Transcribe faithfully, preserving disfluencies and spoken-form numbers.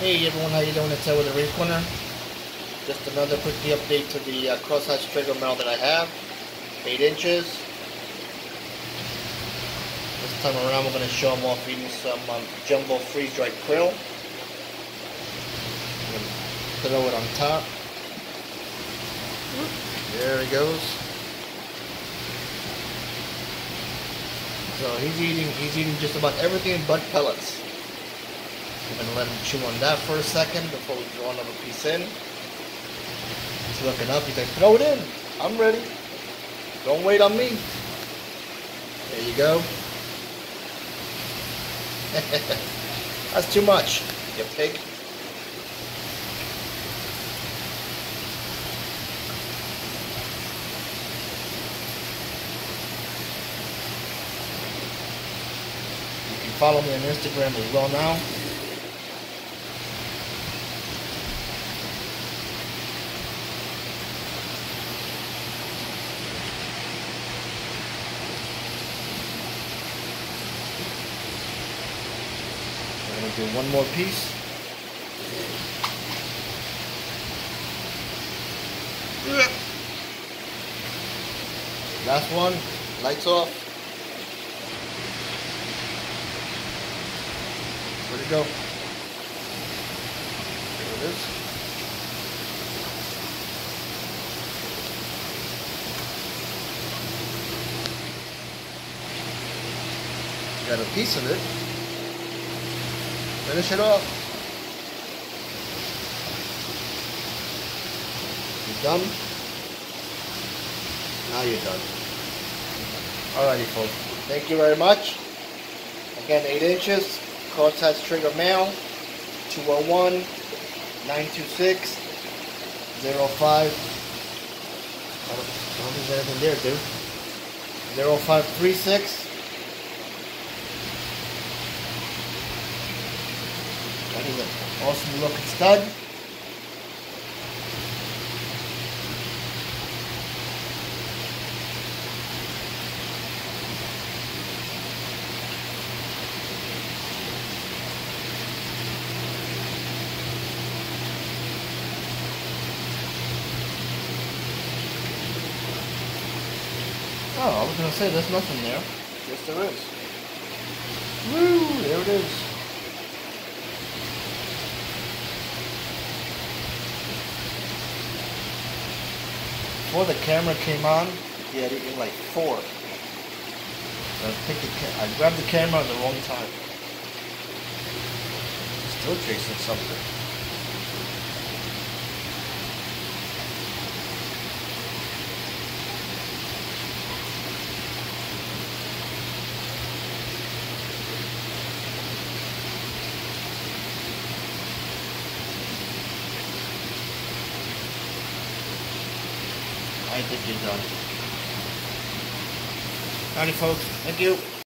Hey everyone, how you doing? It's Ed with the Race Corner. Just another quick update to the uh, crosshatch trigger mount that I have. eight inches. This time around we're going to show them off eating some um, jumbo freeze-dried krill. I'm going to throw it on top. There he goes. So he's eating, he's eating just about everything but pellets. I'm going to let him chew on that for a second before we throw another piece in. He's looking up. He's like, throw it in. I'm ready. Don't wait on me. There you go. That's too much, you pig. You can follow me on Instagram as well now. I'm going to do one more piece. Last one. Lights off. Where'd it go? There it is. Got a piece of it. Finish it off. You done? Now you're done. Alrighty folks. Thank you very much. Again, eight inches. Crosshatch trigger male. two oh one, nine two six, oh five. I don't, I don't think there's anything there, dude. oh five three six. That is an awesome looking stud. Oh, I was going to say there's nothing there. Yes, there is. Woo! There it is. Before the camera came on, he had eaten like four. So I, picked the ca I grabbed the camera at the wrong time. Still chasing something. I think you're done. Alrighty folks, thank you.